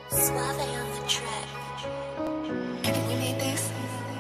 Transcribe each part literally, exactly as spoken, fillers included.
Suave on the track. We need this.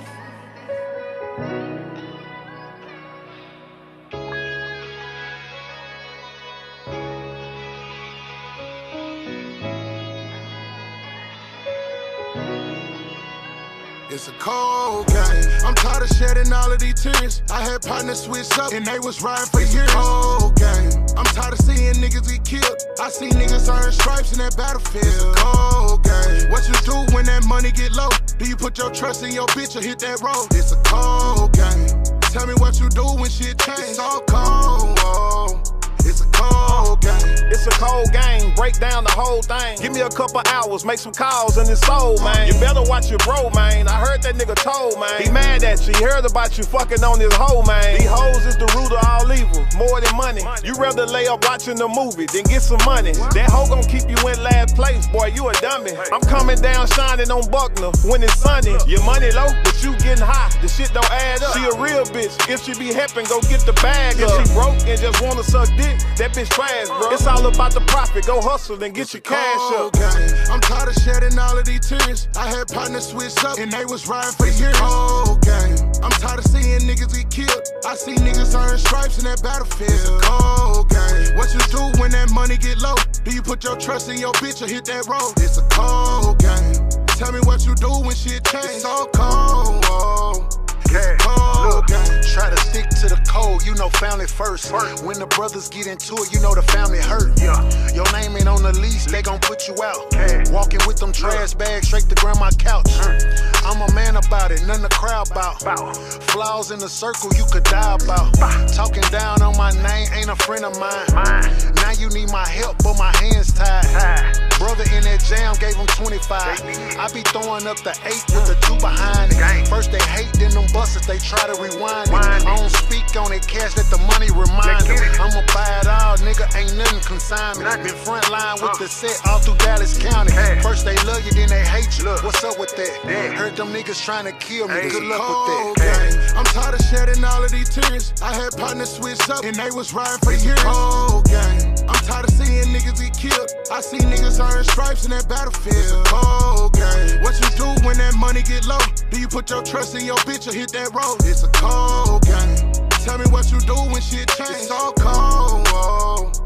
It's a cold game. I'm tired of shedding all of these tears. I had partners switch up and they was riding for years. It's a cold game. I'm tired of seeing niggas get killed. I see niggas earn stripes in that battlefield. It's a cold game. What you do when that money get low? Do you put your trust in your bitch or hit that road? It's a cold game. Tell me what you do when shit change. It's all cold. Oh. It's a cold game. It's a cold game, break down the whole thing. Give me a couple hours, make some calls and it's sold, man. You better watch your bro, man. I heard that nigga told, man. He mad at you, he heard about you fucking on his hoe, man. These hoes is the root of all evil, more than money. You rather lay up watching the movie than get some money. That hoe gon' keep you in last place, boy, you a dummy. I'm coming down shining on Buckner when it's sunny. Your money low, but you getting high, the shit don't add up. She a real bitch, if she be happy, go get the bag up. If she broke and just wanna suck dick, that bitch trash, bro. It's all about the profit. Go hustle and get your cash up. Game. I'm tired of shedding all of these tears. I had partners switch up and they was riding for years. Cold game. I'm tired of seeing niggas get killed. I see niggas earn stripes in that battlefield. It's a cold game. What you do when that money get low? Do you put your trust in your bitch or hit that road? It's a cold game. Tell me what you do when shit change. It's so cold. Oh. Yeah, look, try to stick to the code, you know family first. first. When the brothers get into it, you know the family hurt. Yeah. Your name ain't on the lease, they gon' put you out. Yeah. Walking with them trash bags straight to grandma's couch. Mm. I'm a man about it, nothing to cry about. Bow. Flaws in the circle you could die about. Bow. Talking down on my name ain't a friend of mine. mine. Now you need my help, but my hands tied. tied. Brother in that jam gave him twenty-five. I be throwing up the eight with the two behind it. First they hate, then them busters, they try to rewind it. I don't speak on it, cash, let the money remind them. I'ma buy it all, nigga, ain't nothing consign me. Been front line with the set all through Dallas County. First they love you, then they hate you. What's up with that? Heard them niggas trying to kill me, good luck with that. I'm tired of shedding all of these tears. I had partners switch up and they was riding for years. Cold game. I'm tired of seeing niggas get killed. I see niggas earn stripes in that battlefield. It's a cold game. What you do when that money get low? Do you put your trust in your bitch or hit that road? It's a cold game. Tell me what you do when shit change. It's so cold. Oh.